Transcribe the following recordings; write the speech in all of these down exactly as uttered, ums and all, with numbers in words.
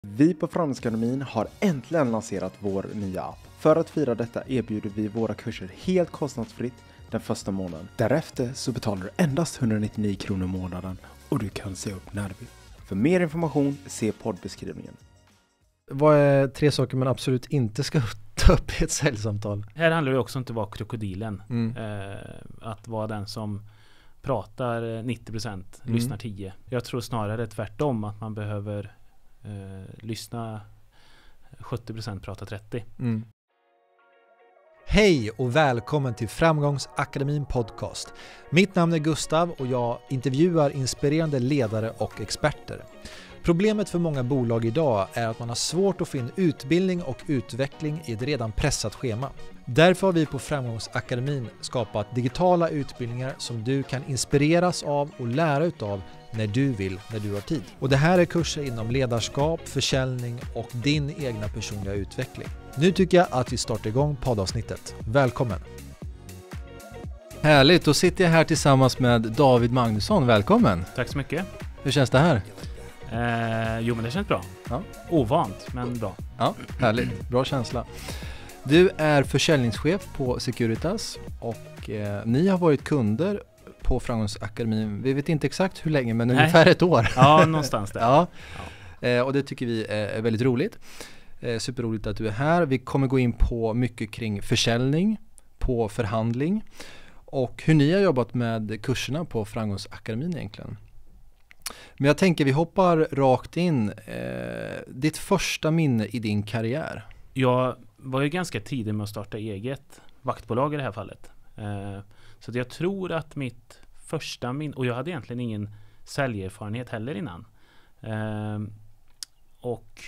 Vi på Framgångsakademin har äntligen lanserat vår nya app. För att fira detta erbjuder vi våra kurser helt kostnadsfritt den första månaden. Därefter så betalar du endast etthundranittionio kronor i månaden och du kan se upp när du vill. För mer information, se poddbeskrivningen. Vad är tre saker man absolut inte ska ta upp i ett säljsamtal? Här handlar det också om att vara krokodilen. Mm. Eh, att vara den som pratar nittio procent, Mm. lyssnar tio. Jag tror snarare tvärtom, att man behöver eh, lyssna sjuttio procent, prata trettio. Mm. Hej och välkommen till Framgångsakademin podcast. Mitt namn är Gustav och jag intervjuar inspirerande ledare och experter. Problemet för många bolag idag är att man har svårt att få in utbildning och utveckling i ett redan pressat schema. Därför har vi på Framgångsakademin skapat digitala utbildningar som du kan inspireras av och lära utav när du vill, när du har tid. Och det här är kurser inom ledarskap, försäljning och din egna personliga utveckling. Nu tycker jag att vi startar igång poddavsnittet. Välkommen! Härligt, då sitter jag här tillsammans med David Magnusson. Välkommen! Tack så mycket. Hur känns det här? Eh, jo men det känns bra. Ja. Ovant, men bra. Ja, härligt. Bra känsla. Du är försäljningschef på Securitas och eh, ni har varit kunder på Framgångsakademin. Vi vet inte exakt hur länge, men Nej. ungefär ett år. Ja, någonstans där. Ja, eh, och det tycker vi är väldigt roligt. Eh, superroligt att du är här. Vi kommer gå in på mycket kring försäljning, på förhandling och hur ni har jobbat med kurserna på Framgångsakademin egentligen. Men jag tänker vi hoppar rakt in. Eh, ditt första minne i din karriär? Jag var ju ganska tidig med att starta eget vaktbolag i det här fallet. Eh, så att jag tror att mitt första minne, och jag hade egentligen ingen säljerfarenhet heller innan. Eh, och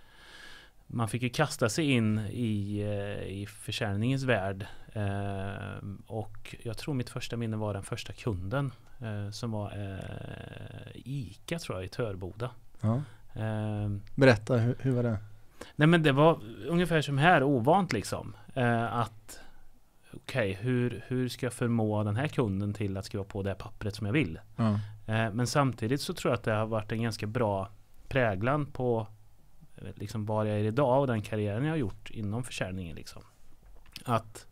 man fick ju kasta sig in i, eh, i försäljningens värld. Eh, och jag tror mitt första minne var den första kunden. Eh, som var eh, ICA tror jag i Törboda. Ja. Eh, Berätta, hur, hur var det? nej men det var ungefär som här, ovant liksom. Eh, att okej, okay, hur, hur ska jag förmå den här kunden till att skriva på det här pappret som jag vill? Ja. Eh, men samtidigt så tror jag att det har varit en ganska bra präglan på eh, liksom var jag är idag och den karriären jag har gjort inom försäljningen liksom. Att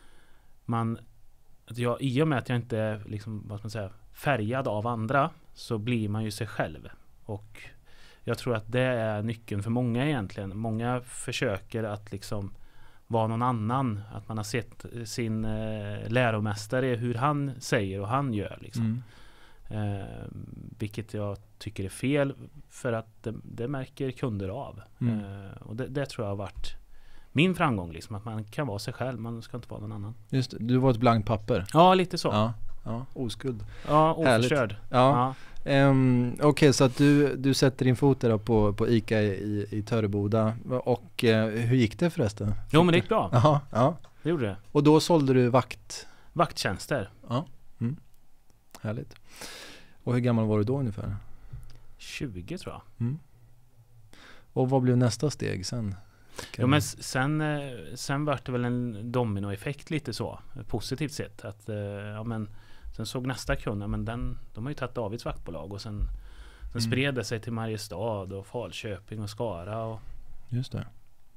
man att jag, i och med att jag inte är liksom, vad ska man säga, färgad av andra, så blir man ju sig själv. Och jag tror att det är nyckeln för många egentligen. Många försöker att liksom vara någon annan. Att man har sett sin eh, läromästare, hur han säger och han gör. Liksom. Mm. Eh, vilket jag tycker är fel, för att det, det märker kunder av. Mm. Eh, och det, det tror jag har varit min framgång, liksom, att man kan vara sig själv, man ska inte vara någon annan. Just det, du var ett blankt papper. Ja, lite så. Ja, ja, oskuld. Ja, oförstörd. Ja. Ja. Um, Okej, okay, så att du, du sätter din fot där på, på ICA i, i Töreboda. Och uh, hur gick det förresten? Jo, men det gick bra. Aha, ja, det gjorde det. Och då sålde du vakt? Vakttjänster. Ja, mm. Härligt. Och hur gammal var du då ungefär? tjugo tror jag. Mm. Och vad blev nästa steg sen? Ja, men sen, sen var det väl en dominoeffekt lite så, positivt sett. Att, ja, men, sen såg nästa kund, men den, de har ju tagit Davids vaktbolag och sen, sen mm. spred det sig till Mariestad och Falköping och Skara. Och just det.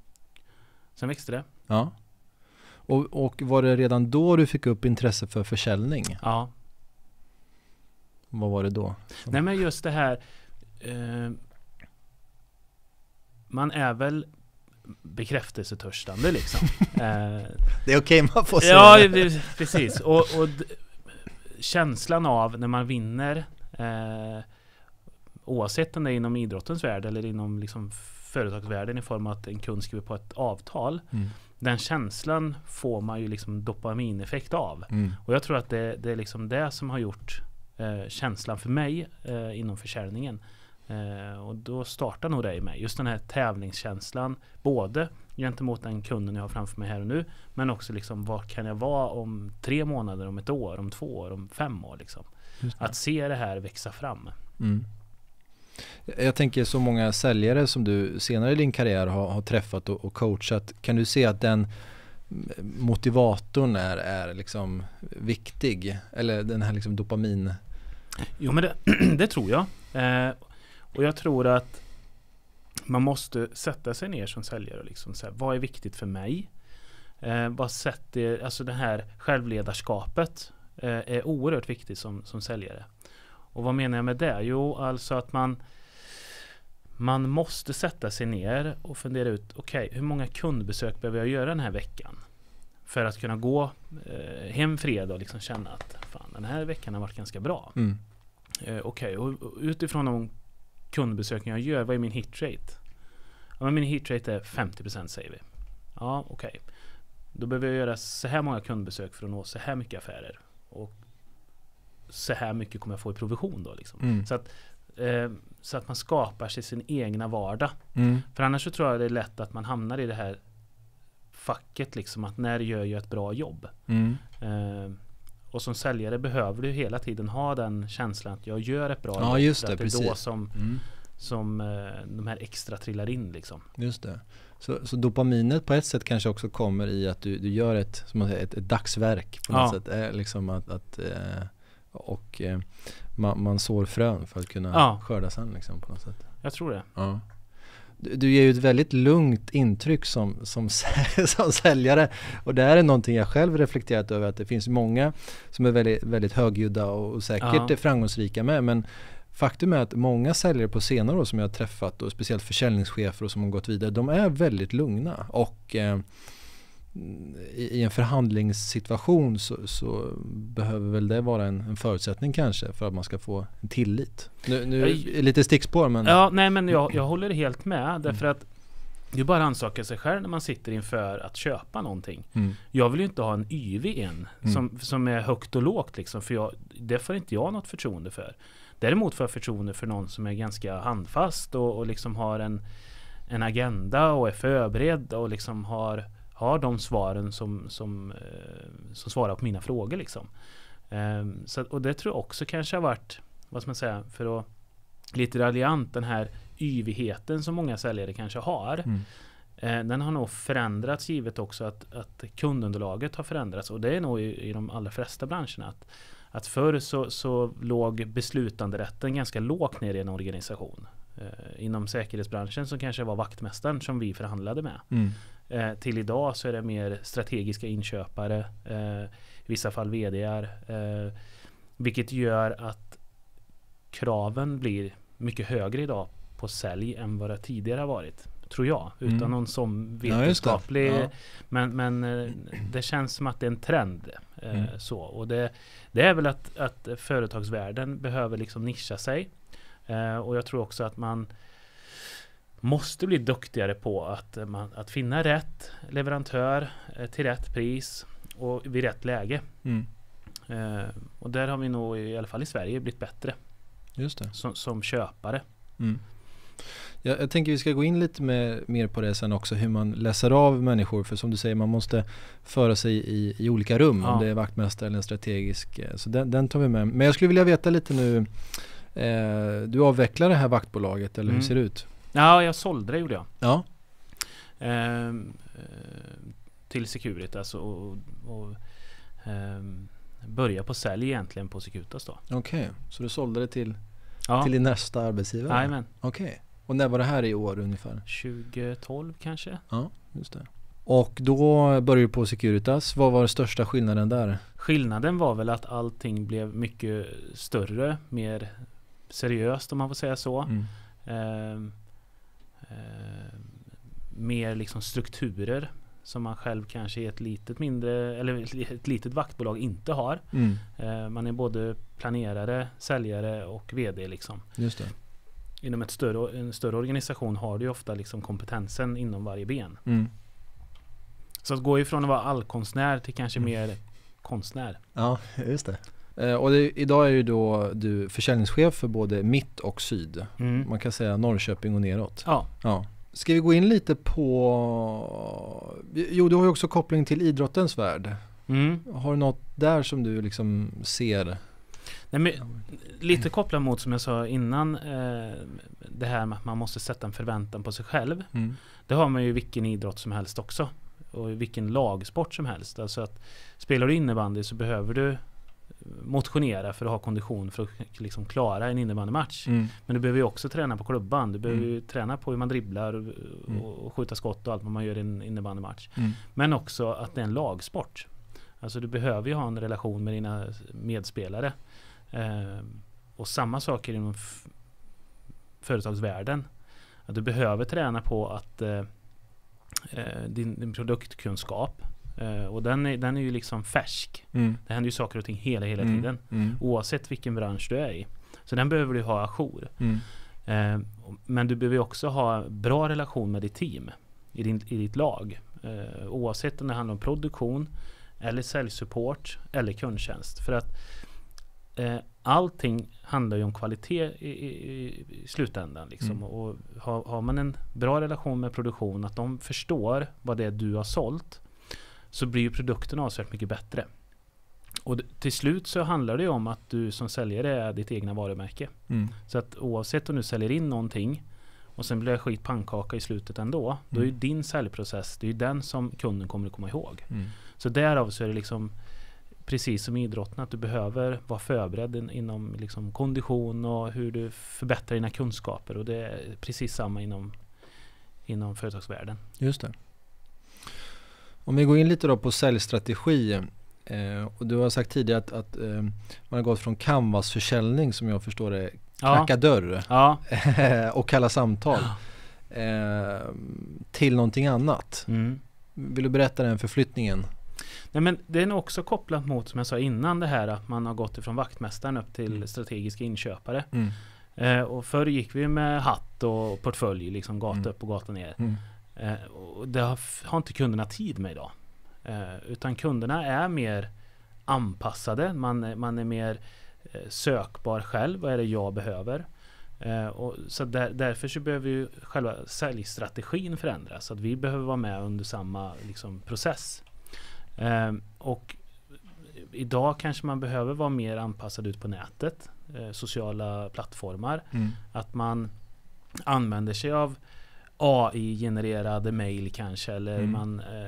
Sen växte det. Ja. Och, och var det redan då du fick upp intresse för försäljning? Ja. Vad var det då? Så. Nej, men just det här, eh, man är väl bekräftelsetörstande liksom. eh, det är okej, man får säga. Ja, det, precis. Och, och d- känslan av när man vinner, eh, oavsett om det är inom idrottens värld eller inom liksom företagsvärlden i form av att en kund skriver på ett avtal, mm. den känslan får man ju liksom dopamineffekt av. Mm. Och jag tror att det, det är liksom det som har gjort eh, känslan för mig eh, inom försäljningen. Uh, och då startar nog det i mig. Just den här tävlingskänslan, både gentemot den kunden jag har framför mig här och nu, men också liksom, vad kan jag vara om tre månader, om ett år, om två år, om fem år liksom. Att se det här växa fram. Mm. Jag tänker så många säljare som du senare i din karriär har, har träffat och, och coachat, kan du se att den motivatorn är, är liksom viktig? Eller den här liksom dopamin? Jo, men det, det tror jag. Eh, och jag tror att man måste sätta sig ner som säljare och liksom säga, vad är viktigt för mig? Eh, vad sätter, alltså det här självledarskapet eh, är oerhört viktigt som, som säljare. Och vad menar jag med det? Jo, alltså att man man måste sätta sig ner och fundera ut, okej, okay, hur många kundbesök behöver jag göra den här veckan? För att kunna gå eh, hem fredag och liksom känna att fan, den här veckan har varit ganska bra. Mm. Eh, okej, okay, och, och utifrån de kundbesöken jag gör, vad är min hitrate? Ja, men min hitrate är femtio procent säger vi. Ja, okej. Okay. Då behöver jag göra så här många kundbesök för att nå så här mycket affärer. Och så här mycket kommer jag få i provision då liksom. Mm. Så att eh, så att man skapar sig sin egna vardag. Mm. För annars så tror jag det är lätt att man hamnar i det här facket liksom, att när gör jag ett bra jobb? Mm. Eh, och som säljare behöver du hela tiden ha den känslan att jag gör ett bra ja, jobb. Just det, att det precis. är då som, mm. som eh, de här extra trillar in liksom. Just det. Så, så dopaminet på ett sätt kanske också kommer i att du, du gör ett, som man säger, ett, ett dagsverk på något ja. sätt. Är liksom att, att eh, och eh, man, man sår frön för att kunna ja. skörda sen liksom, på något sätt. Jag tror det. Ja. Du, du ger ju ett väldigt lugnt intryck som, som, som säljare, och det här är någonting jag själv reflekterat över, att det finns många som är väldigt, väldigt högljudda och, och säkert ja. är framgångsrika med, men faktum är att många säljare på senare år som jag har träffat, och speciellt försäljningschefer och som har gått vidare, de är väldigt lugna, och eh, i, i en förhandlingssituation så, så behöver väl det vara en, en förutsättning kanske för att man ska få en tillit. Nu, nu är lite stickspår, men... Ja, nej men jag, jag håller helt med, därför att det är bara ansaka sig själv när man sitter inför att köpa någonting. Mm. Jag vill ju inte ha en Y V en mm. som, som är högt och lågt liksom, för jag, det får inte jag något förtroende för. Däremot får jag förtroende för någon som är ganska handfast och, och liksom har en, en agenda och är förberedd och liksom har, har de svaren som, som, eh, som svarar på mina frågor liksom. Eh, så, och det tror jag också kanske har varit, vad ska man säga, för att lite raljant, den här yvigheten som många säljare kanske har. Mm. Eh, den har nog förändrats, givet också att, att kundunderlaget har förändrats, och det är nog i, i de allra flesta branscherna att Att förr så, så låg beslutanderätten ganska lågt ner i en organisation. Eh, inom säkerhetsbranschen så kanske det var vaktmästaren som vi förhandlade med. Mm. Eh, till idag så är det mer strategiska inköpare, eh, i vissa fall vd:ar. Eh, vilket gör att kraven blir mycket högre idag på sälj än vad det tidigare har varit. Tror jag, utan mm. någon som vetenskaplig. Ja, ja. Men, men det känns som att det är en trend. Mm. Eh, så. Och det, det är väl att, att företagsvärlden behöver liksom nischa sig. Eh, och jag tror också att man måste bli duktigare på att, man, att finna rätt leverantör eh, till rätt pris och vid rätt läge. Mm. Eh, och där har vi nog i alla fall i Sverige blivit bättre. Just det. Som, som köpare. Mm. Jag, jag tänker vi ska gå in lite med, mer på det sen också, hur man läser av människor, för som du säger, man måste föra sig i, i olika rum, ja. om det är vaktmästare eller en strategisk, så den, den tar vi med. Men jag skulle vilja veta lite nu, eh, du avvecklar det här vaktbolaget, eller mm. hur ser det ut? Ja, jag sålde det, gjorde jag. Ja. Eh, till Securitas och, och eh, börja på sälj egentligen på Securitas då. Okej, okay. Så du sålde det till, ja. till din nästa arbetsgivare? Jajamän. Okej. Okay. Och när var det här i år ungefär? tjugo tolv kanske. Ja, just det. Och då började du på Securitas. Vad var den största skillnaden där? Skillnaden var väl att allting blev mycket större, mer seriöst om man får säga så. Mm. Eh, eh, mer liksom strukturer som man själv kanske i ett litet mindre eller ett litet vaktbolag inte har. Mm. Eh, man är både planerare, säljare och vd liksom. Just det. Inom ett större, en större organisation har du ju ofta liksom kompetensen inom varje ben. Mm. Så att gå ifrån att vara allkonstnär till kanske mm. mer konstnär. Ja, just det. Eh, och det, idag är ju då du försäljningschef för både mitt och syd. Mm. Man kan säga Norrköping och neråt. Ja. ja. Ska vi gå in lite på... Jo, du har ju också koppling till idrottens värld. Mm. Har du något där som du liksom ser... Nej, men, lite kopplat mot som jag sa innan, eh, det här med att man måste sätta en förväntan på sig själv. Mm. Det har man ju vilken idrott som helst också, och vilken lagsport som helst. Alltså att spelar du innebandy så behöver du motionera för att ha kondition för att liksom klara en innebandymatch. Mm. Men du behöver ju också träna på klubban. Du behöver Mm. ju träna på hur man dribblar och, Mm. och skjuta skott och allt vad man gör i en innebandymatch. Mm. Men också att det är en lagsport. Alltså du behöver ju ha en relation med dina medspelare. Eh, och samma saker inom f- företagsvärlden. Att du behöver träna på att eh, din, din produktkunskap eh, och den är, den är ju liksom färsk. Mm. Det händer ju saker och ting hela, hela Mm. tiden. Mm. Oavsett vilken bransch du är i. Så den behöver du ha ajour. Mm. Eh, men du behöver ju också ha bra relation med ditt team. I, din, i ditt lag. Eh, oavsett om det handlar om produktion eller säljsupport eller kundtjänst. För att eh, allting handlar ju om kvalitet i, i, i slutändan. Liksom. Mm. Och har, har man en bra relation med produktion, att de förstår vad det är du har sålt, så blir ju produkten avsevärt mycket bättre. Och d- till slut så handlar det ju om att du som säljare är ditt egna varumärke. Mm. Så att oavsett om du säljer in någonting och sen blir det skit pannkaka i slutet ändå, då är ju Mm. din säljprocess, det är ju den som kunden kommer att komma ihåg. Mm. Så därav så är det liksom precis som i idrotten, att du behöver vara förberedd in, inom liksom kondition och hur du förbättrar dina kunskaper, och det är precis samma inom, inom företagsvärlden. Just det. Om vi går in lite då på säljstrategi, eh, och du har sagt tidigare att, att eh, man har gått från canvasförsäljning, som jag förstår det, knacka Ja. dörr Ja. och kalla samtal eh, till någonting annat. Mm. Vill du berätta den förflyttningen? Nej, men det är nog också kopplat mot, som jag sa innan, det här att man har gått ifrån vaktmästaren upp till Mm. strategiska inköpare. Mm. Eh, och förr gick vi med hatt och portfölj, liksom gata Mm. upp och gata ner. Mm. Eh, och det har, har inte kunderna tid med idag. Eh, utan kunderna är mer anpassade. Man, man är mer eh, sökbar själv. Vad är det jag behöver? Eh, och så där, därför så behöver ju själva säljstrategin förändras. Så att vi behöver vara med under samma liksom, process. Eh, och idag kanske man behöver vara mer anpassad ut på nätet. Eh, sociala plattformar. Mm. Att man använder sig av A I-genererade mejl kanske, eller Mm. man eh,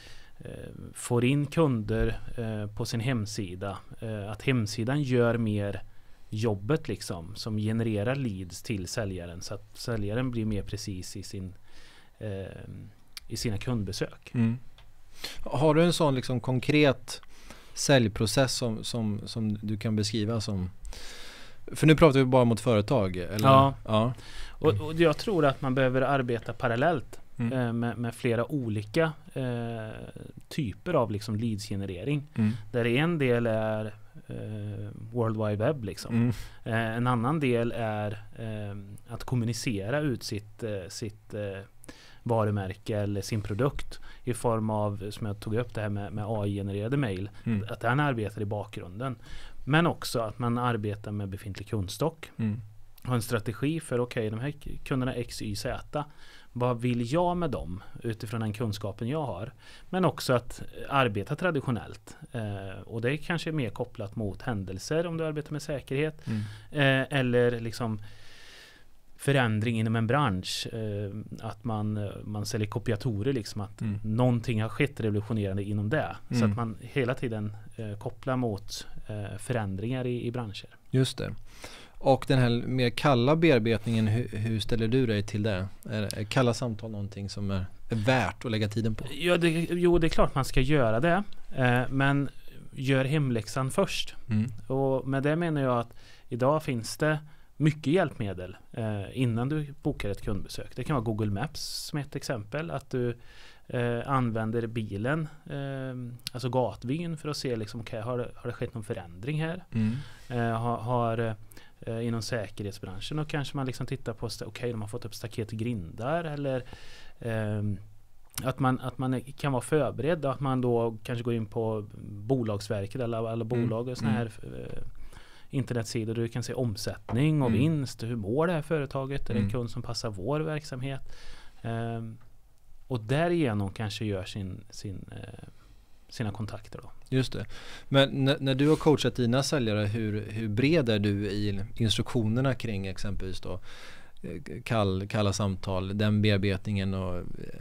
eh, får in kunder eh, på sin hemsida. Eh, att hemsidan gör mer jobbet liksom, som genererar leads till säljaren, så att säljaren blir mer precis i sin eh, i sina kundbesök. Mm. Har du en sån liksom konkret säljprocess som, som, som du kan beskriva som, för nu pratar vi bara mot företag, eller? Ja. Ja. Och, och jag tror att man behöver arbeta parallellt Mm. eh, med, med flera olika eh, typer av liksom leadsgenerering. Mm. Där en del är eh, World Wide Web liksom. Mm. Eh, en annan del är eh, att kommunicera ut sitt, eh, sitt eh, varumärke eller sin produkt i form av, som jag tog upp det här med, med A I-genererade mejl. Mm. Att den arbetar i bakgrunden. Men också att man arbetar med befintlig kundstock. Mm. Ha en strategi för okej, okay, de här kunderna X, Y, Z. Vad vill jag med dem utifrån den kunskapen jag har? Men också att arbeta traditionellt. Eh, och det är kanske mer kopplat mot händelser om du arbetar med säkerhet. Mm. Eh, eller liksom förändring inom en bransch. Eh, att man, man säljer kopiatorer. Liksom, att Mm. någonting har skett revolutionerande inom det. Så Mm. att man hela tiden eh, kopplar mot eh, förändringar i, i branscher. Just det. Och den här mer kalla bearbetningen, hur, hur ställer du dig till det? Är, är kalla samtal någonting som är, är värt att lägga tiden på? Ja, det, jo, det är klart man ska göra det. Eh, men gör hemläxan först. Mm. Och med det menar jag att idag finns det mycket hjälpmedel eh, innan du bokar ett kundbesök. Det kan vara Google Maps som ett exempel. Att du eh, använder bilen, eh, alltså gatvyn, för att se liksom, okay, har, det, har det skett någon förändring här? Mm. Eh, har, har eh, inom säkerhetsbranschen, och kanske man liksom tittar på, okej, okay, de har fått upp staket och grindar, eller eh, att man, att man kan vara förberedd, att man då kanske går in på Bolagsverket eller alla bolag och såna här eh, internetsidor där du kan se omsättning och Mm. vinst, hur mår det här företaget, är det en Mm. kund som passar vår verksamhet, eh, och därigenom kanske gör sin, sin, eh, sina kontakter då. Just det. Men när, när du har coachat dina säljare, hur, hur bred är du i instruktionerna kring exempelvis då eh, kall, kalla samtal, den bearbetningen och eh,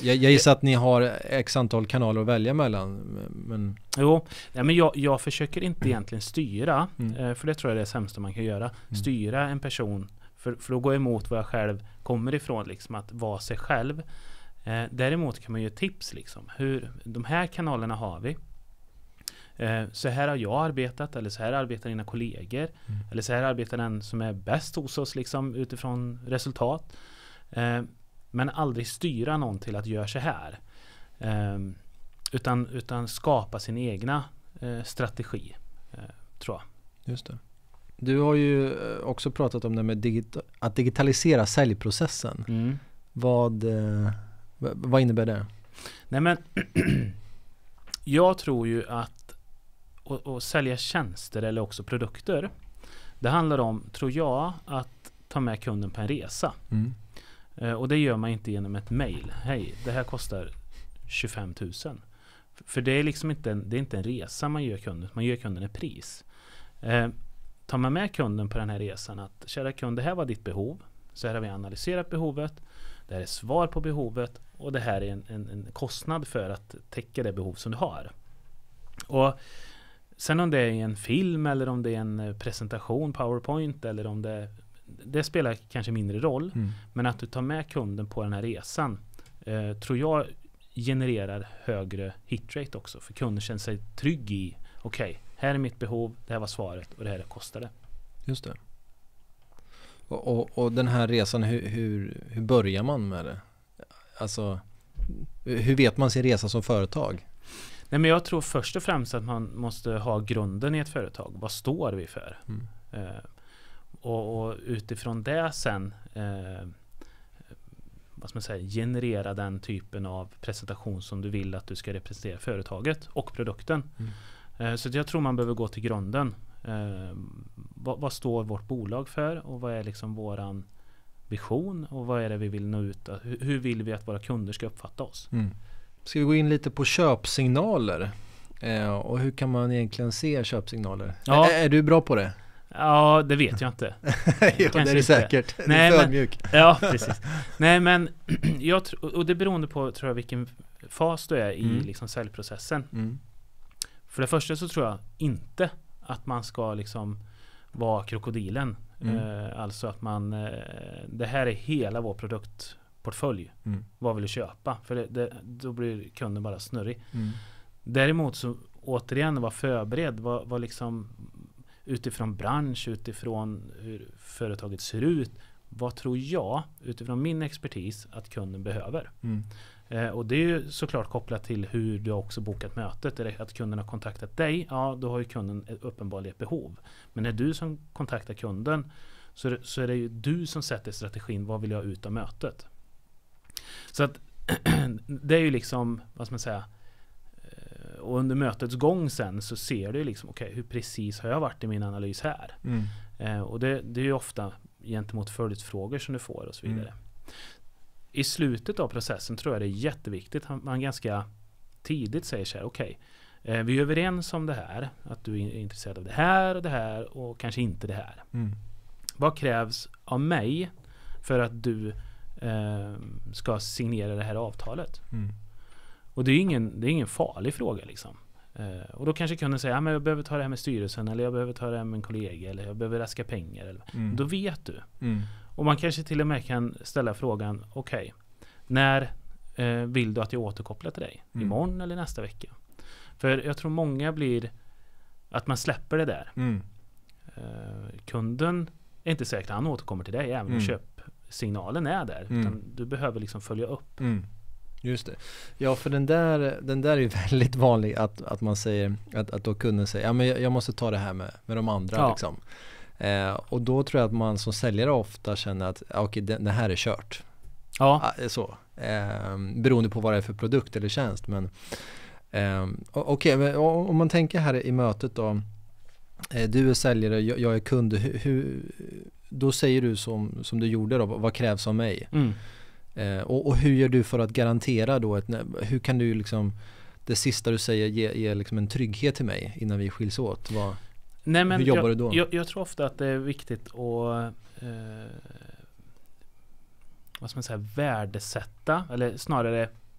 Jag, jag gissar att ni har x antal kanaler att välja mellan. Men... Jo, ja, men jag, jag försöker inte egentligen styra, Mm. eh, för det tror jag är det sämsta man kan göra. Mm. Styra en person, för, för att gå emot vad jag själv kommer ifrån, liksom, att vara sig själv. Eh, däremot kan man ju tips, liksom. Hur, de här kanalerna har vi. Eh, så här har jag arbetat, eller så här arbetar dina kollegor, Mm. eller så här arbetar den som är bäst hos oss, liksom, utifrån resultat. Eh, men aldrig styra någon till att göra så här. Eh, utan, utan skapa sin egna eh, strategi, eh, tror jag. Just det. Du har ju också pratat om det med digita- att digitalisera säljprocessen. Mm. Vad, eh, v- vad innebär det? Nej, men jag tror ju att att, att sälja tjänster eller också produkter, det handlar om, tror jag, att ta med kunden på en resa. Mm. Eh, och det gör man inte genom ett mejl. Hej, det här kostar tjugofem tusen. F- För det är liksom inte en, det är inte en resa man gör kunden, man gör kunden ett pris. Eh, tar man med kunden på den här resan att, kära kund, det här var ditt behov. Så här har vi analyserat behovet. Det här är svar på behovet. Och det här är en, en, en kostnad för att täcka det behov som du har. Och sen om det är en film eller om det är en presentation, PowerPoint, eller om det, det spelar kanske mindre roll. Mm. Men att du tar med kunden på den här resan eh, tror jag genererar högre hitrate också. För kunden känner sig trygg i, okej, okay, här är mitt behov, det här var svaret och det här kostar det. Just det. Och, och, och den här resan, hur, hur, hur börjar man med det? Alltså, hur vet man sin resa som företag? Nej, men jag tror först och främst att man måste ha grunden i ett företag. Vad står vi för? Mm. Eh, och, och utifrån det sen eh, vad ska man säga, generera den typen av presentation som du vill att du ska representera företaget och produkten. Mm. Eh, så jag tror man behöver gå till grunden. Eh, vad, vad står vårt bolag för och vad är liksom våran vision och vad är det vi vill nå ut? Hur, hur vill vi att våra kunder ska uppfatta oss? Mm. Ska vi gå in lite på köpsignaler? Eh, och hur kan man egentligen se köpsignaler? Ja. Är, är du bra på det? Ja, det vet jag inte. jo, det är det inte. säkert. Nej, du är men- ödmjuk. Ja, precis. Nej, men jag tr- och det beror på, tror jag, vilken fas du är i Mm. liksom säljprocessen. Mm. För det första så tror jag inte att man ska liksom vara krokodilen. Mm. Eh, alltså att man, eh, det här är hela vår produktportfölj. Mm. Vad vill du köpa? För det, det, då blir kunden bara snurrig. Mm. Däremot så återigen vara förberedd. Var, var liksom utifrån bransch, utifrån hur företaget ser ut. Vad tror jag, utifrån min expertis, att kunden behöver? Mm. Eh, och det är ju såklart kopplat till hur du har också bokat mötet. Är det att kunden har kontaktat dig? Ja, då har ju kunden ett uppenbarligen ett behov. Men när du som kontaktar kunden så är, det, så är det ju du som sätter strategin. Vad vill jag ut av mötet? Så att det är ju liksom, vad ska man säga, eh, och under mötets gång sen så ser du liksom, okej, okay, hur precis har jag varit i min analys här? Mm. Eh, och det, det är ju ofta gentemot följdfrågor som du får och så vidare. Mm. I slutet av processen tror jag det är jätteviktigt att man ganska tidigt säger så här, okej, okay, eh, vi är överens om det här, att du är intresserad av det här och det här och kanske inte det här. Mm. Vad krävs av mig för att du eh, ska signera det här avtalet? Mm. Och det är ingen, det är ingen farlig fråga liksom. Uh, och då kanske kunden säger, ja, men jag behöver ta det här med styrelsen, eller jag behöver ta det här med en kollega, eller jag behöver läska pengar. Eller. Mm. Då vet du. Mm. Och man kanske till och med kan ställa frågan, okej, okay, när uh, vill du att jag återkopplar till dig? Mm. Imorgon eller nästa vecka? För jag tror många blir att man släpper det där. Mm. Uh, kunden är inte säkert att han återkommer till dig, även om Mm. köpsignalen är där. Mm. Utan du behöver liksom följa upp. Mm. Just det. Ja, för den där, den där är ju väldigt vanlig att, att man säger, att, att då kunden säger, ja men jag, jag måste ta det här med, med de andra Ja. liksom. Eh, och då tror jag att man som säljare ofta känner att, ja, okej, det, det här är kört. Ja. Ah, så. Eh, beroende på vad det är för produkt eller tjänst. Men eh, okej, men om man tänker här i mötet då, eh, du är säljare, jag, jag är kund, hur, hur, då säger du som, som du gjorde då, vad krävs av mig? Mm. Eh, och, och hur gör du för att garantera då, ett, hur kan du liksom, det sista du säger ge, ge liksom en trygghet till mig innan vi skiljs åt? Vad, Nej, men hur jobbar jag, du då? Jag, jag tror ofta att det är viktigt att eh, vad ska man säga, värdesätta, eller snarare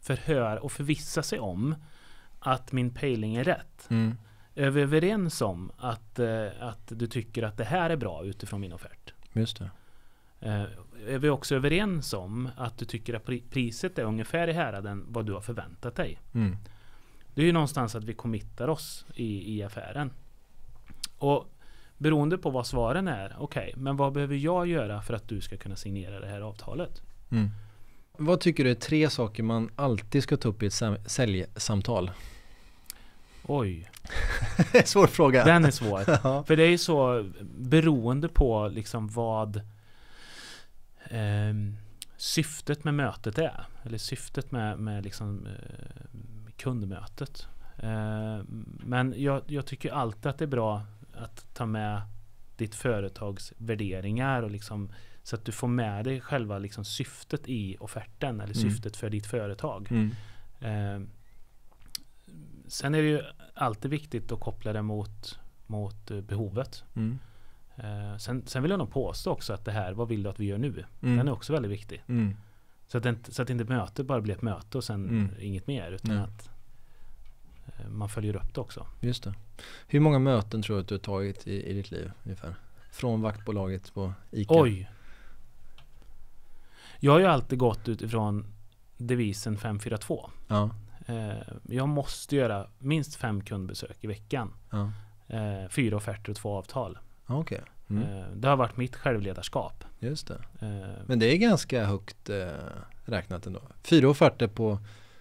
förhör och förvissa sig om att min pejling är rätt. Mm. Är vi överens om att, eh, att du tycker att det här är bra utifrån min offert? Just det. Eh, är vi också överens om att du tycker att pri- priset är ungefär i häraden vad du har förväntat dig? Mm. Det är ju någonstans att vi committar oss i, i affären. Och beroende på vad svaren är, okej, okay, men vad behöver jag göra för att du ska kunna signera det här avtalet? Mm. Vad tycker du är tre saker man alltid ska ta upp i ett sam- säljsamtal? Oj. Svår fråga. Den är svår. Ja. För det är ju så beroende på liksom vad eh, syftet med mötet är. Eller syftet med, med liksom, eh, kundmötet. Eh, men jag, jag tycker alltid att det är bra att ta med ditt företags värderingar och liksom, så att du får med dig själva liksom syftet i offerten eller Mm. syftet för ditt företag. Mm. Eh, sen är det ju alltid viktigt att koppla det mot, mot eh, behovet. Mm. Eh, sen, sen vill jag nog påstå också att det här, vad vill du att vi gör nu? Mm. Den är också väldigt viktig. Mm. Så att, det inte, så att inte mötet bara blir ett möte och sen Mm. inget mer, utan Nej. att eh, man följer upp det också. Just det. Hur många möten tror du att du har tagit i, i ditt liv ungefär? Från vaktbolaget på ICA? Oj! Jag har ju alltid gått utifrån devisen fem fyra två. Ja. Eh, jag måste göra minst fem kundbesök i veckan. Ja. Eh, fyra offerter och två avtal. Ja, okej. Mm. Eh, det har varit mitt självledarskap. Just det. Eh, Men det är ganska högt eh, räknat ändå. Fyra offerter på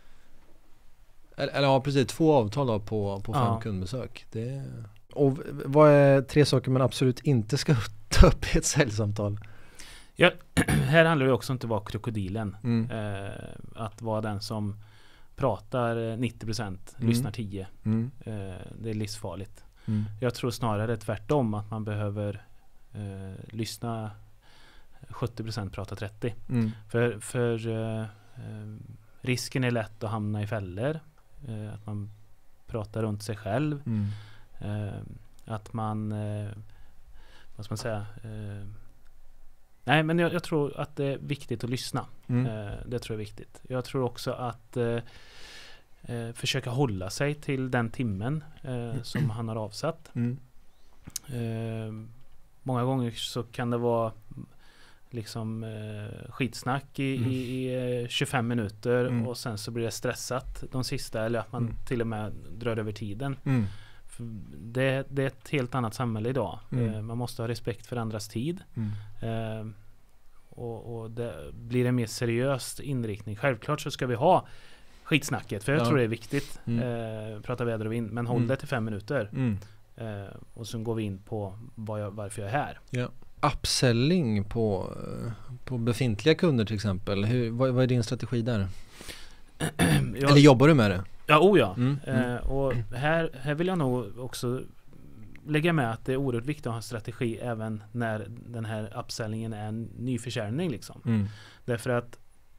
eller, eller ja, precis, två avtal då på, på fem Ja. kundbesök. Det... Och v- vad är tre saker man absolut inte ska ta upp i ett säljsamtal? här handlar det också om att vara krokodilen. Mm. Eh, att vara den som pratar nittio procent, Mm. lyssnar tio. Mm. Eh, det är livsfarligt. Mm. Jag tror snarare tvärtom, att man behöver eh, lyssna sjuttio procent, prata trettio. Mm. För, för eh, eh, risken är lätt att hamna i fällor. Eh, att man pratar runt sig själv. Mm. Eh, att man, eh, vad ska man säga? Eh, nej, men jag, jag tror att det är viktigt att lyssna. Mm. Eh, det tror jag är viktigt. Jag tror också att eh, eh, försöka hålla sig till den timmen eh, som han har avsatt. Mm. Eh, många gånger så kan det vara liksom eh, skitsnack i, Mm. i, i eh, tjugofem minuter Mm. och sen så blir det stressat de sista, eller att man Mm. till och med drar över tiden. Mm. För det, det är ett helt annat samhälle idag. Mm. Eh, man måste ha respekt för andras tid. Mm. Eh, och, och det blir en mer seriös inriktning. Självklart så ska vi ha skitsnacket, för jag Ja. tror det är viktigt. Mm. Eh, prata väder och vind, men håll Mm. det till fem minuter. Mm. Eh, och sen går vi in på vad jag, varför jag är här. Ja. Upselling på, eh, på befintliga kunder till exempel. Hur, vad, vad är din strategi där? jag, Eller jobbar du med det? ja, oh ja. Mm. Mm. Eh, och här, här vill jag nog också lägga med att det är oerhört viktigt att ha en strategi även när den här upsellingen är en ny försäljning liksom. Mm. Därför att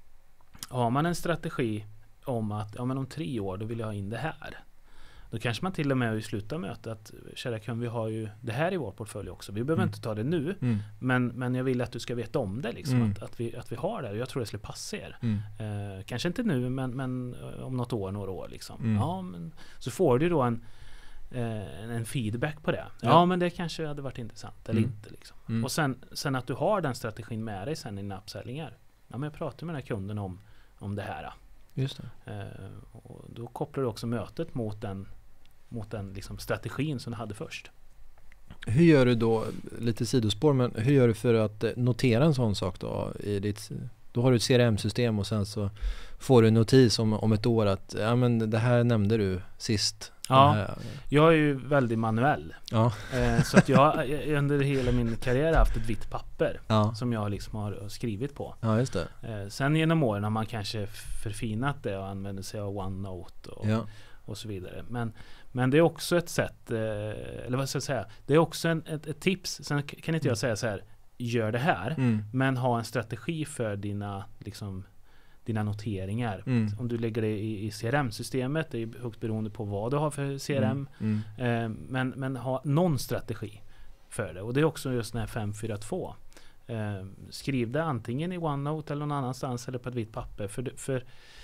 har man en strategi om att ja, men om tre år då vill jag ha in det här. Då kanske man till och med i slutet av mötet att kära kund, vi har ju det här i vår portfölj också. Vi behöver Mm. inte ta det nu, Mm. men, men jag vill att du ska veta om det liksom, Mm. att, att, vi, att vi har det. Jag tror det skulle passa er. Mm. Eh, kanske inte nu, men, men eh, om något år, några år liksom. Mm. Ja, men, så får du då en, eh, en feedback på det. Ja. Ja. men det kanske hade varit intressant eller Mm. inte liksom. Mm. Och sen, sen att du har den strategin med dig sen i dina uppsäljningar. Ja, men jag pratar med den här kunden om, om det här. Just det. Eh, och då kopplar du också mötet mot den, mot den liksom strategin som du hade först. Hur gör du då, lite sidospår, men hur gör du för att eh, notera en sån sak då i ditt, då har du ett C R M-system och sen så får du en notis om, om ett år att ja men det här nämnde du sist. Ja. Den här, Jag är ju väldigt manuell. ja. Eh, så att jag jag under hela min karriär haft ett vitt papper Ja. som jag liksom har skrivit på. Ja, just det. Eh, sen genom åren har man kanske förfinat det och använder sig av OneNote och, Ja. och så vidare. Men, men det är också ett sätt, eh, eller vad ska jag säga, det är också en, ett, ett tips. Sen kan inte jag säga så här, gör det här, Mm. men ha en strategi för dina, liksom, dina noteringar. Mm. Om du lägger det i, i C R M-systemet, det är högt beroende på vad du har för C R M. Mm. Mm. Eh, men, men ha någon strategi för det. Och det är också just den här fem fyra två. Eh, skriv det antingen i OneNote eller någon annanstans eller på ett vitt papper. För, för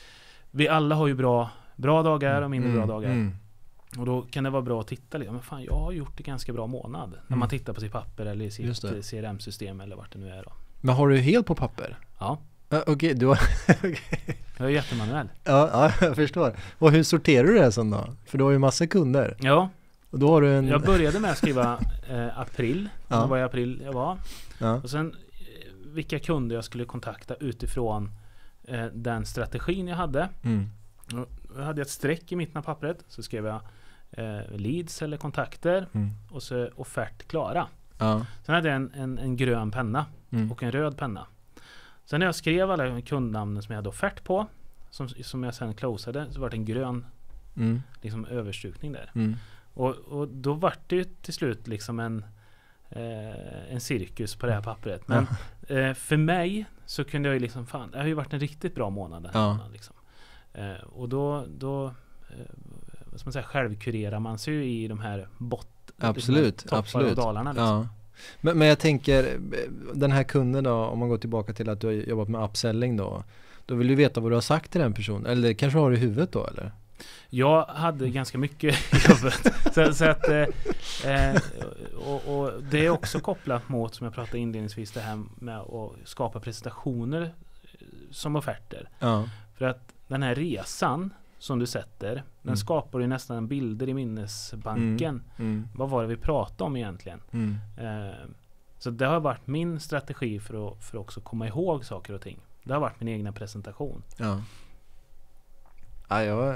vi alla har ju bra, bra dagar och mindre Mm, bra dagar. mm. Och då kan det vara bra att titta lite. Men fan, jag har gjort det ganska bra månad. När Mm. man tittar på sitt papper eller i Just sitt det. C R M-system eller vart det nu är då. Men har du helt på papper? Ja, Uh, Okej, du har... jag är jättemanuell. ja, ja, jag förstår. Och hur sorterar du det sen då? För du har ju massa kunder. Ja, Och då har du en... jag började med att skriva eh, april. Ja. Det var i april jag var. Ja. Och sen eh, vilka kunder jag skulle kontakta utifrån eh, den strategin jag hade. Mm. Och jag hade ett streck i mitten av pappret. Så skrev jag eh, leads eller kontakter. Mm. Och så offert klara. Ja. Sen hade jag en, en, en grön penna Mm. och en röd penna. Sen när jag skrev alla kundnamnen som jag hade offert på, som, som jag sen closade, så var det en grön Mm. liksom, överstrukning där. Mm. Och, och då var det ju till slut liksom en, eh, en cirkus på det här pappret. Men eh, för mig så kunde jag ju liksom, fan, det har ju varit en riktigt bra månad den här Ja. månaden, liksom. eh, Och då, då eh, vad ska man säga, självkurerar man sig ju i de här bott, Absolut, liksom, toppar absolut. och dalarna liksom. Ja. Men, men jag tänker, den här kunden då, om man går tillbaka till att du har jobbat med upselling då, då vill du veta vad du har sagt till den personen, eller kanske har du i huvudet då, eller? Jag hade ganska mycket i jobbet. så, så att, eh, eh, och, och det är också kopplat mot, som jag pratade inledningsvis, det här med att skapa presentationer som offerter. Ja. För att den här resan som du sätter, den Mm. skapar ju nästan bilder i minnesbanken. Mm. Vad var det vi pratade om egentligen? Mm. Eh, så det har varit min strategi för att, för att också komma ihåg saker och ting. Det har varit min egna presentation. Ja. Ja, jag,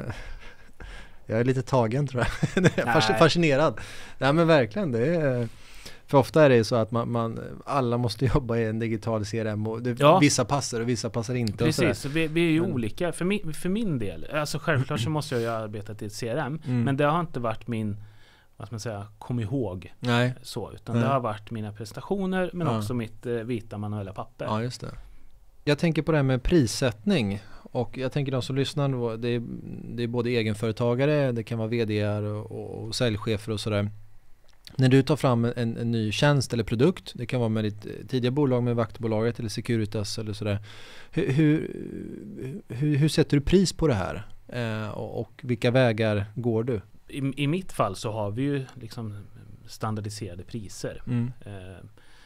jag är lite tagen tror jag. Jag är Nej. Fasc- fascinerad. Nej men verkligen, det är, för ofta är det så att man, man alla måste jobba i en digital C R M och det, Ja. vissa passar och vissa passar inte. Och Precis, så vi, vi är ju Men- olika. För min, för min del, alltså självklart så måste jag ju ha arbetat i ett C R M. Mm. Men det har inte varit min, vad ska man säga, kom ihåg Nej, så. Utan Nej. det har varit mina prestationer, men Ja. också mitt eh, vita manuella papper. ja just det. Jag tänker på det här med prissättning och jag tänker de som lyssnar då, det är, det är både egenföretagare, det kan vara vd:ar och, och säljchefer och sådär. När du tar fram en, en ny tjänst eller produkt, det kan vara med ditt tidiga bolag med vaktbolaget eller Securitas eller sådär. Hur, hur, hur, hur sätter du pris på det här? Eh, och, och vilka vägar går du? I, I mitt fall så har vi ju liksom standardiserade priser. Mm. Eh,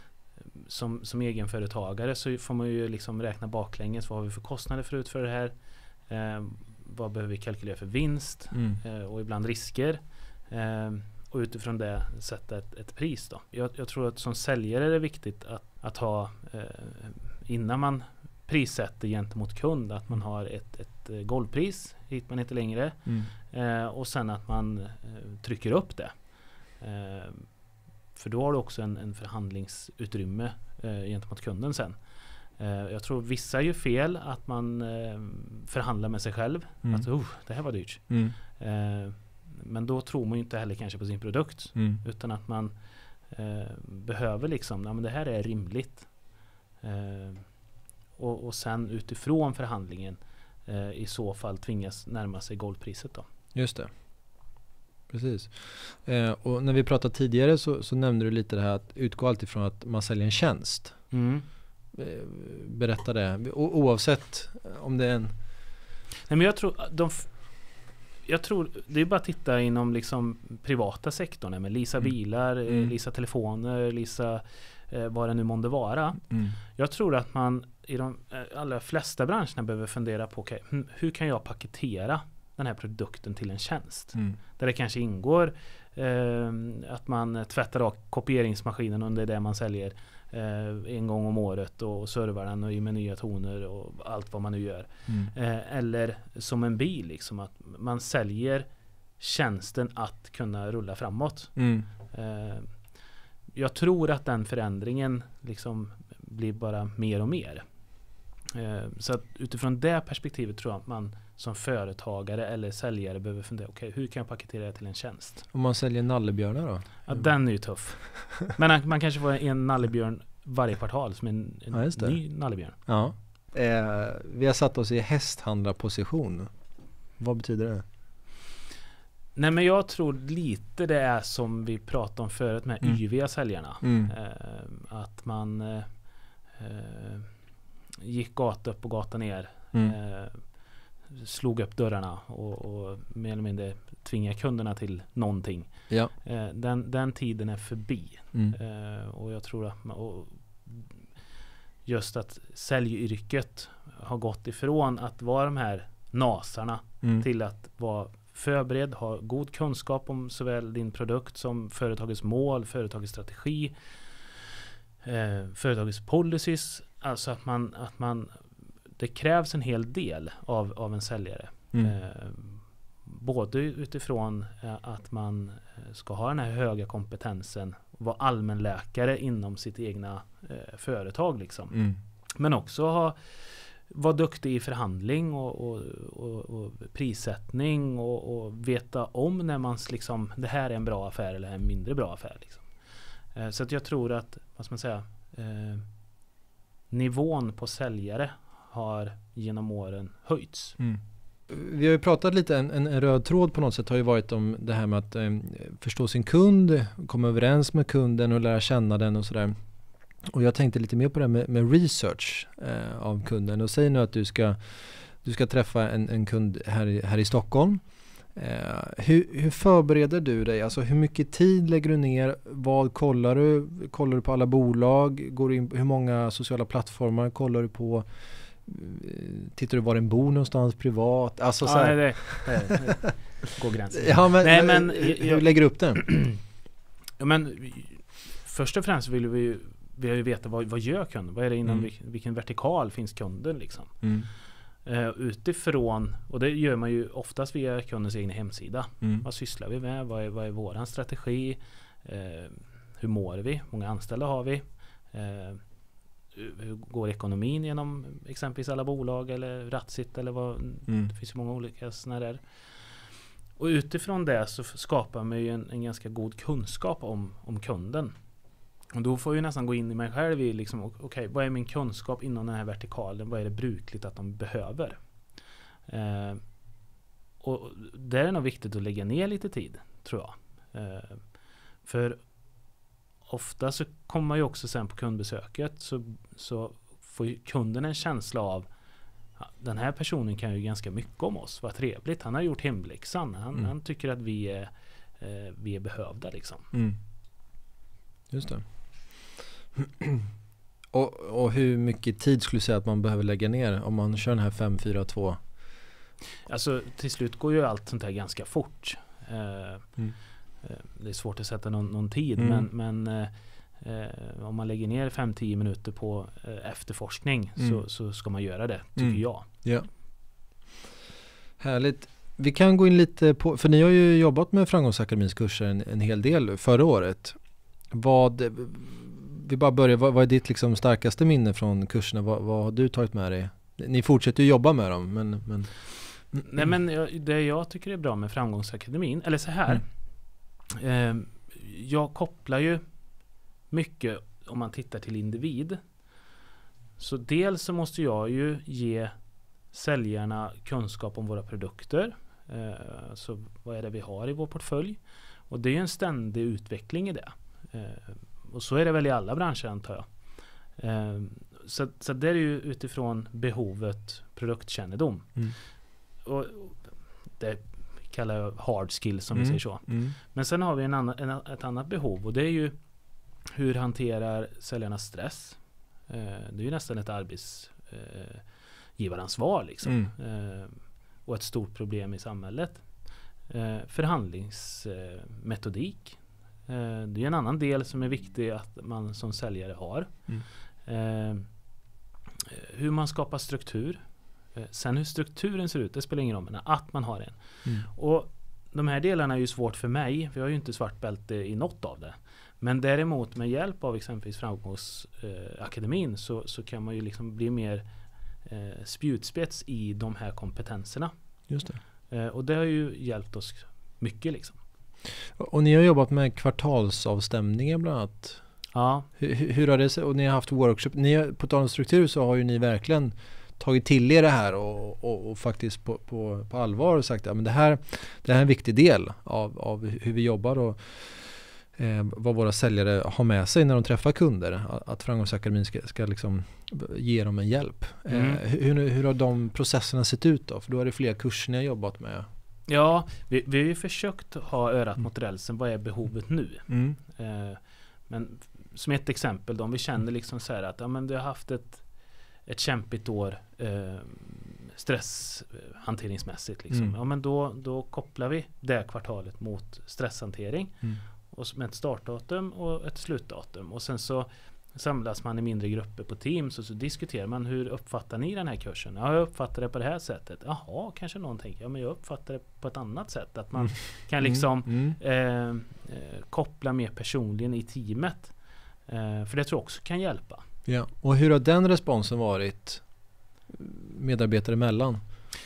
som, som egenföretagare så får man ju liksom räkna baklänges. Vad har vi för kostnader för att utföra det här? Eh, vad behöver vi kalkylera för vinst? Mm. Eh, och ibland risker. Eh, och utifrån det sätta ett, ett pris då. Jag, jag tror att som säljare är det viktigt att, att ha eh, innan man prissätter gentemot kund, att man har ett, ett eh, golvpris, hit man inte längre. Mm. Eh, och sen att man eh, trycker upp det. Eh, för då har du också en, en förhandlingsutrymme eh, gentemot kunden sen. Eh, jag tror vissa gör fel att man eh, förhandlar med sig själv. Mm. Att oh, det här var dyrt. Mm. Eh, men då tror man ju inte heller kanske på sin produkt. Mm. Utan att man eh, behöver liksom, ja men det här är rimligt. Eh, och, och sen utifrån förhandlingen eh, i så fall tvingas närma sig golvpriset då. Just det. Precis. Eh, och när vi pratade tidigare så, så nämnde du lite det här att utgå alltid från att man säljer en tjänst. Mm. Eh, berätta det. O- oavsett om det är en... Nej men jag tror de f- jag tror det är bara att titta inom liksom privata sektorn med leasa Mm. bilar, eh, Mm. leasa telefoner, leasa eh, vad det nu månde vara. Mm. Jag tror att man i de eh, allra flesta branscherna behöver fundera på okay, hm, hur kan jag paketera den här produkten till en tjänst? Mm. Där det kanske ingår eh, att man tvättar av kopieringsmaskinen under det man säljer eh, en gång om året och servar den och i med nya toner och allt vad man nu gör. Mm. Eh, eller som en bil, liksom, att man säljer tjänsten att kunna rulla framåt. Mm. Eh, jag tror att den förändringen liksom blir bara mer och mer. Eh, så att utifrån det perspektivet tror jag att man som företagare eller säljare behöver fundera, okej, okay, hur kan jag paketera det till en tjänst? Om man säljer nallebjörnar då? Ja, den är ju tuff. Men man kanske får en nallebjörn varje kvartal som en, en Ja, just det. ny nallebjörn. Ja. Eh, vi har satt oss i hästhandlarposition. Vad betyder det? Nej men jag tror lite det är som vi pratade om förut med Mm. yviga säljarna. Mm. Eh, att man eh, eh, gick gata upp och gata ner. Mm. Eh, slog upp dörrarna och, och mer eller mindre tvingade kunderna till någonting. Ja. Eh, den, den tiden är förbi. Mm. Eh, och jag tror att man, och just att säljyrket har gått ifrån att vara de här nasarna Mm. till att vara förberedd, ha god kunskap om såväl din produkt som företagets mål, företagets strategi, eh, företagets policies. Alltså att man, att man det krävs en hel del av, av en säljare. Mm. Eh, både utifrån eh, att man ska ha den här höga kompetensen, vara allmänläkare inom sitt egna eh, företag liksom. Mm. Men också ha vara duktig i förhandling och, och, och, och prissättning och, och veta om när man liksom, det här är en bra affär eller en mindre bra affär. Liksom. Eh, så att jag tror att, vad ska man säga, eh, nivån på säljare har genom åren höjts. Mm. Vi har ju pratat lite, en, en röd tråd på något sätt har ju varit om det här med att eh, förstå sin kund, komma överens med kunden och lära känna den och sådär. Och jag tänkte lite mer på det här med, med research eh, av kunden. Och säg nu att du ska, du ska träffa en, en kund här i, här i Stockholm. Eh, hur, hur förbereder du dig? Alltså hur mycket tid lägger du ner? Vad kollar du? Kollar du på alla bolag? Går du in, hur många sociala plattformar kollar du på? Tittar du var den bor någonstans privat? Alltså ja, så här. det, det, det går gränsen. Ja, men, Nej, men, men hur jag, lägger du upp den? Ja, men först och främst vill vi ju vill jag veta vad, vad gör kunden? Vad är det inom Mm. vilken, vilken vertikal finns kunden liksom? Mm. Uh, utifrån, och det gör man ju oftast via kundens egen hemsida. Mm. Vad sysslar vi med? Vad är, vad är våran strategi? Uh, hur mår vi? Många anställda har vi? Uh, hur går ekonomin genom exempelvis alla bolag eller Ratsit eller vad? Mm. Det finns ju många olika sådana där. Och utifrån det så skapar man ju en, en ganska god kunskap om, om kunden. Och då får jag nästan gå in i mig själv i liksom, okej, okay, vad är min kunskap inom den här vertikalen? Vad är det brukligt att de behöver? Eh, och där är det nog viktigt att lägga ner lite tid, tror jag. Eh, för ofta så kommer man ju också sen på kundbesöket så, så får ju kunden en känsla av ja, den här personen kan ju ganska mycket om oss. Vad trevligt. Han har gjort hemläxan. Han, Mm. han tycker att vi är, eh, vi är behövda liksom. Mm. Just det. och, och hur mycket tid skulle du säga att man behöver lägga ner om man kör den här fem fyra två? Alltså till slut går ju allt sånt här ganska fort. Eh, Mm. eh, det är svårt att sätta någon, någon tid Mm. men, men eh, eh, om man lägger ner fem till tio minuter på eh, efterforskning Mm. så, så ska man göra det, tycker Mm. jag. Ja. Härligt. Vi kan gå in lite på, för ni har ju jobbat med Framgångsakademins kurser en, en hel del förra året. Vad, vi bara börjar, vad, vad är ditt liksom starkaste minne från kurserna? Vad, vad har du tagit med dig? Ni fortsätter ju jobba med dem, men... men Nej, men jag, det jag tycker är bra med Framgångsakademin, eller så här, mm. eh, jag kopplar ju mycket om man tittar till individ. Så dels så måste jag ju ge säljarna kunskap om våra produkter. Eh, så vad är det vi har i vår portfölj? Och det är en ständig utveckling i det. Eh, och så är det väl i alla branscher, antar jag. Eh, så, så det är ju utifrån behovet produktkännedom. Mm. Och det kallar jag hard skills som mm. vi säger så. Mm. Men sen har vi en annan, en, ett annat behov och det är ju hur hanterar säljarnas stress. Eh, det är ju nästan ett arbetsgivaransvar eh, liksom. Mm. Eh, och ett stort problem i samhället. Eh, förhandlingsmetodik. Eh, det är en annan del som är viktig att man som säljare har. Mm. Eh, hur man skapar struktur. Sen hur strukturen ser ut, det spelar ingen roll, men att man har en. Mm. Och de här delarna är ju svårt för mig, för jag har ju inte svart bälte i något av det. Men däremot med hjälp av exempelvis Framgångsakademin eh, så, så kan man ju liksom bli mer eh, spjutspets i de här kompetenserna. Just det. Eh, och det har ju hjälpt oss mycket liksom. Och, och ni har jobbat med kvartalsavstämningar bland annat. Ja. Hur, hur har det sig? Och ni har haft workshop. Ni har, på tal om struktur så har ju ni verkligen tagit till er det här och, och, och faktiskt på, på, på allvar sagt att ja, det, här, det här är en viktig del av, av hur vi jobbar. Och, eh, vad våra säljare har med sig när de träffar kunder. Att Framgångsakademin ska, ska liksom ge dem en hjälp. Mm. Eh, hur, hur har de processerna sett ut då? För då är det fler kurser ni har jobbat med. Ja, vi, vi har ju försökt ha örat mm. mot rälsen. Vad är behovet nu? Mm. Eh, men som ett exempel då, om vi känner liksom så här att ja, men du har haft ett, ett kämpigt år eh, stresshanteringsmässigt liksom. Mm. Ja, men då, då kopplar vi det kvartalet mot stresshantering mm. och med ett startdatum och ett slutdatum. Och sen så samlas man i mindre grupper på Teams och så diskuterar man, hur uppfattar ni den här kursen? Ja, jag uppfattar det på det här sättet. Jaha, kanske någon tänker, ja men jag uppfattar det på ett annat sätt. Att man mm. kan liksom mm. eh, eh, koppla mer personligen i teamet. Eh, för det tror jag också kan hjälpa. Ja, och hur har den responsen varit medarbetare emellan?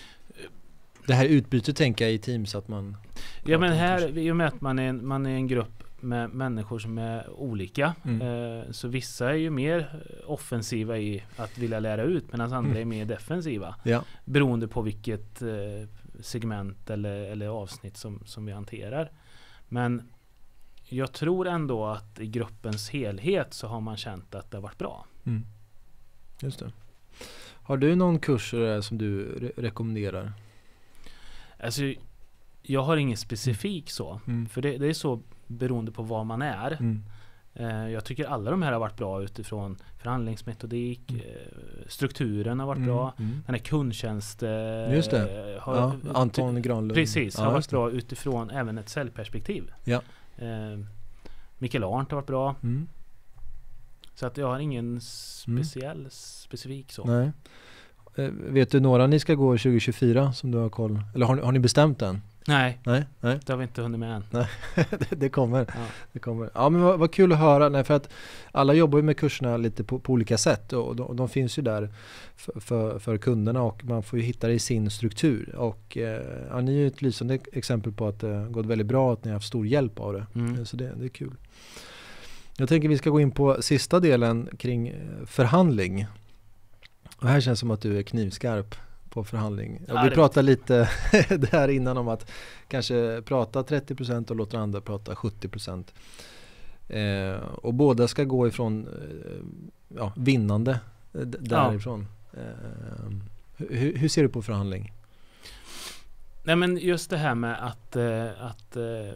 Det här utbytet tänker jag i Teams att man... Ja, men här, i och med att man är en, man är en grupp med människor som är olika. Mm. Eh, så vissa är ju mer offensiva i att vilja lära ut, medan andra mm. är mer defensiva. Ja. Beroende på vilket eh, segment eller, eller avsnitt som, som vi hanterar. Men jag tror ändå att i gruppens helhet så har man känt att det har varit bra. Mm. Just det. Har du någon kurs som du re- rekommenderar? Alltså, jag har ingen specifik så. Mm. För det, det är så beroende på vad man är. Mm. Eh, jag tycker alla de här har varit bra utifrån förhandlingsmetodik, mm. eh, strukturen har varit mm. bra. Mm. Den här kundtjänst eh, just det. Har, ja, Anton Granlund. Precis, ja, har varit bra utifrån även ett säljperspektiv. Ja. Eh, Mikael Arndt har varit bra. Mm. Så att jag har ingen speciell mm. specifik så. Nej. Eh, vet du några ni ska gå tjugo tjugofyra som du har koll? Eller har, har ni bestämt den? Nej, nej, nej. Det har vi inte hunnit med än. Nej, det, det kommer. Ja. Det kommer. Ja, men vad, vad kul att höra. Nej, för att alla jobbar ju med kurserna lite på, på olika sätt. Och de, och de finns ju där för, för, för kunderna och man får ju hitta det i sin struktur. Och eh, ja, ni är ju ett lysande exempel på att det har gått väldigt bra, att ni har haft stor hjälp av det. Mm. Så det, det är kul. Jag tänker vi ska gå in på sista delen kring förhandling. Och här känns det som att du är knivskarp på förhandling. Ja, vi pratade lite där innan om att kanske prata trettio procent och låta andra prata sjuttio procent. Eh, och båda ska gå ifrån eh, ja, vinnande d- därifrån. Ja. Eh, hur, hur ser du på förhandling? Nej, men just det här med att, eh, att eh,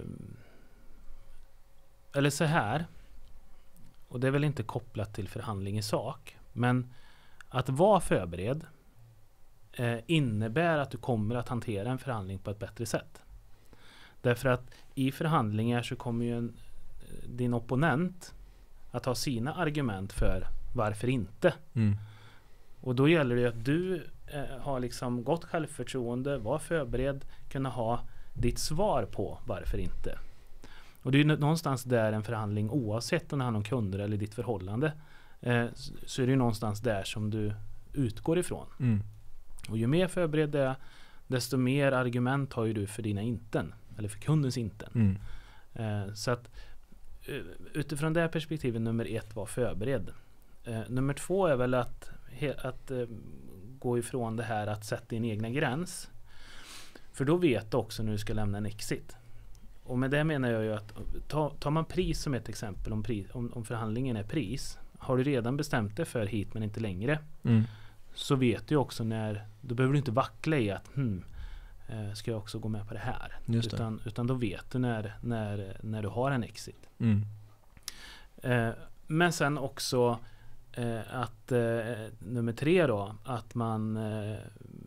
eller så här, och det är väl inte kopplat till förhandling i sak, men att vara förberedd eh, innebär att du kommer att hantera en förhandling på ett bättre sätt. Därför att i förhandlingar så kommer ju en, din opponent att ha sina argument för varför inte. Mm. Och då gäller det att du eh, har liksom gott självförtroende, var förberedd, kunna ha ditt svar på varför inte. Och det är ju någonstans där en förhandling, oavsett om det handlar om kunder eller ditt förhållande, eh, så är det ju någonstans där som du utgår ifrån. Mm. Och ju mer förberedd det är, desto mer argument har ju du för dina inten, eller för kundens inten. Mm. Eh, så att utifrån det här perspektivet, nummer ett, var förberedd. Eh, nummer två är väl att, he, att eh, gå ifrån det här att sätta din egna gräns. För då vet du också när du ska lämna en exit. Och med det menar jag ju att ta, tar man pris som ett exempel, om, pris, om, om förhandlingen är pris, har du redan bestämt dig för hit men inte längre, mm. så vet du också när, då behöver du inte vackla i att hmm, eh, ska jag också gå med på det här? Just det. Utan, utan då vet du när, när, när du har en exit. Mm. Eh, men sen också eh, att eh, nummer tre då, att man eh,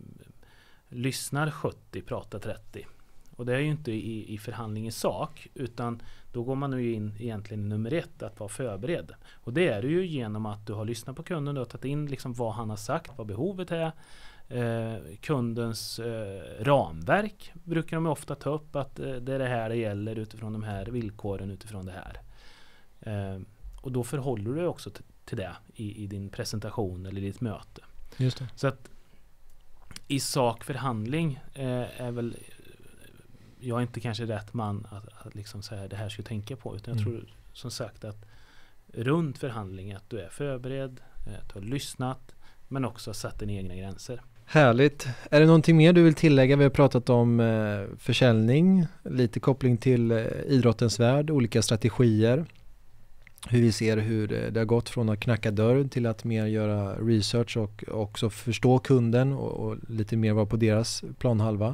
lyssnar sjuttio, pratar trettio. Och det är ju inte i, i förhandling i sak, utan då går man nu in egentligen i nummer ett, att vara förberedd. Och det är ju genom att du har lyssnat på kunden och tagit in liksom vad han har sagt, vad behovet är. Eh, kundens eh, ramverk brukar de ofta ta upp, att eh, det är det här det gäller utifrån de här villkoren, utifrån det här. Eh, och då förhåller du dig också t- till det i, i din presentation eller ditt möte. Just det. Så att i sak förhandling eh, är väl jag är inte kanske rätt man att, att liksom säga det här ska jag tänka på, utan jag mm. tror som sagt att runt förhandling att du är förberedd, att du har lyssnat, men också satt dina egna gränser. Härligt. Är det någonting mer du vill tillägga? Vi har pratat om eh, försäljning, lite koppling till eh, idrottens värld, olika strategier. Hur vi ser hur det har gått från att knacka dörr till att mer göra research och också förstå kunden och, och lite mer vara på deras planhalva.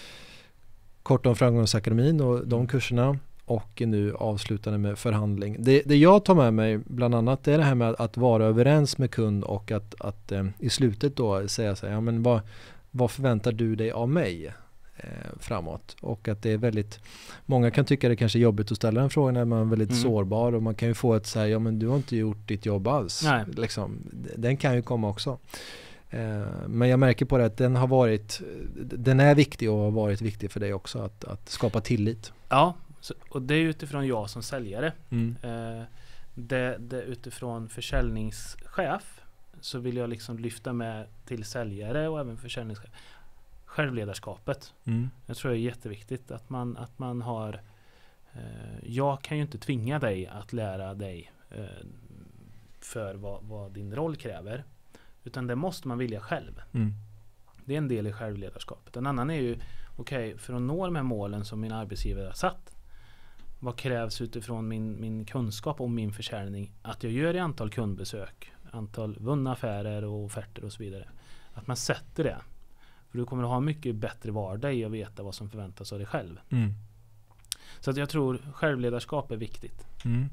Kort om Framgångsakademin och de kurserna och nu avslutande med förhandling. Det, det jag tar med mig bland annat är det här med att, att vara överens med kund och att, att eh, i slutet då säga så här, ja, men vad, vad förväntar du dig av mig eh, framåt? Och att det är väldigt, många kan tycka det kanske är jobbigt att ställa den frågan när man är väldigt mm. sårbar och man kan ju få ett så här, ja men du har inte gjort ditt jobb alls. Nej. Liksom, den kan ju komma också. Eh, men jag märker på det att den har varit, den är viktig och har varit viktig för dig också att, att skapa tillit. Ja. Så, och det är utifrån jag som säljare. Mm. Eh, det, det utifrån försäljningschef så vill jag liksom lyfta med till säljare och även försäljningschef. Självledarskapet. Mm. Jag tror det är jätteviktigt att man, att man har eh, jag kan ju inte tvinga dig att lära dig eh, för vad, vad din roll kräver. Utan det måste man vilja själv. Mm. Det är en del i självledarskapet. En annan är ju okej, okay, för att nå de här målen som min arbetsgivare har satt. Vad krävs utifrån min, min kunskap om min försäljning att jag gör i antal kundbesök, antal vunna affärer och offerter och så vidare. Att man sätter det. För du kommer att ha mycket bättre vardag i att veta vad som förväntas av dig själv. Mm. Så att jag tror självledarskap är viktigt. Mm.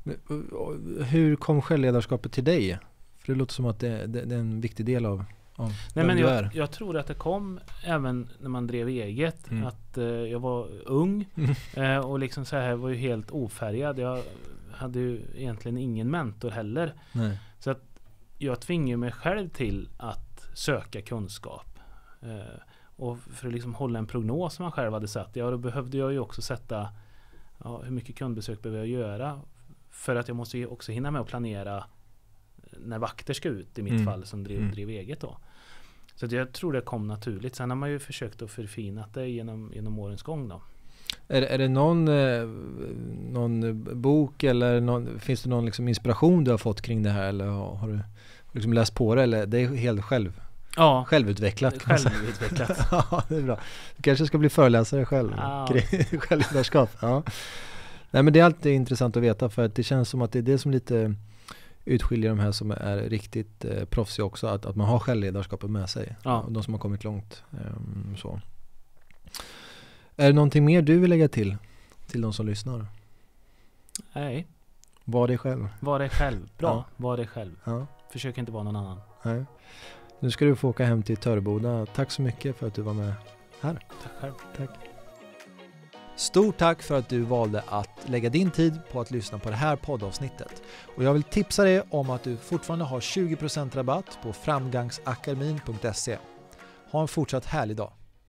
Hur kom självledarskapet till dig? För det låter som att det, det, det är en viktig del av Ja, Nej, men jag, jag tror att det kom även när man drev eget mm. att eh, jag var ung eh, och liksom så här var ju helt ofärgad. Jag hade ju egentligen ingen mentor heller. Nej. Så att jag tvingade mig själv till att söka kunskap. Eh, och för att liksom hålla en prognos som man själv hade satt. Ja, då behövde jag ju också sätta ja, hur mycket kundbesök behöver jag göra för att jag måste ju också hinna med att planera när vakter ska ut i mitt mm. fall som drev, mm. drev eget då. Så jag tror det kom naturligt. Sen har man ju försökt att förfina det genom, genom årens gång då. Är, är det någon, eh, någon bok eller någon, finns det någon liksom inspiration du har fått kring det här eller har, har du liksom läst på det eller det är helt själv? Ja, självutvecklat. Självutvecklat. Ja, det är bra. Du kanske ska bli föreläsare själv. Ja. Självledarskap. Ja. Nej, men det är alltid intressant att veta för att det känns som att det är det som lite utskiljer de här som är riktigt eh, proffsiga också, att, att man har självledarskapet med sig. Ja. De som har kommit långt. Um, så. Är det någonting mer du vill lägga till till de som lyssnar? Nej. Var dig själv. Var dig själv. Bra. Ja. Var dig själv. Ja. Försök inte vara någon annan. Nej. Nu ska du få åka hem till Töreboda. Tack så mycket för att du var med här. Tack själv. Tack. Stort tack för att du valde att lägga din tid på att lyssna på det här poddavsnittet. Och jag vill tipsa dig om att du fortfarande har tjugo procent rabatt på framgangsakademin punkt se. Ha en fortsatt härlig dag.